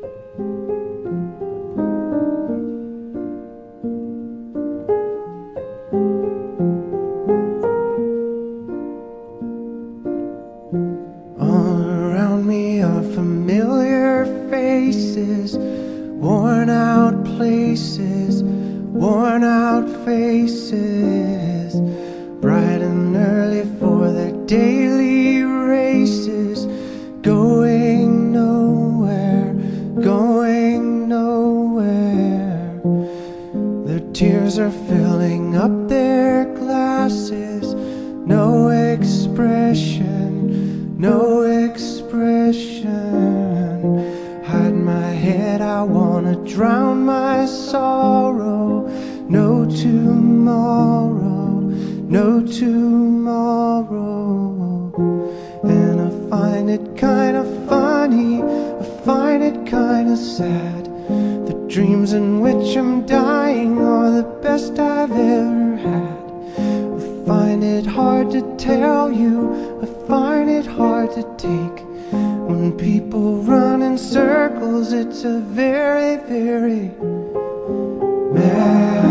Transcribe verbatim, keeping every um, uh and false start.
All around me are familiar faces, worn out places, worn out faces, bright and early for their daily races, going nowhere, going nowhere. Their tears are filling up their glasses, no expression, no expression. Hide my head, I wanna drown my sorrow. No tomorrow, no tomorrow. And I find it kinda funny, I find it kinda sad. The dreams in which I'm dying are the best I've ever had. I find it hard to tell you, I find it hard to take. When people run in circles, it's a very, very mad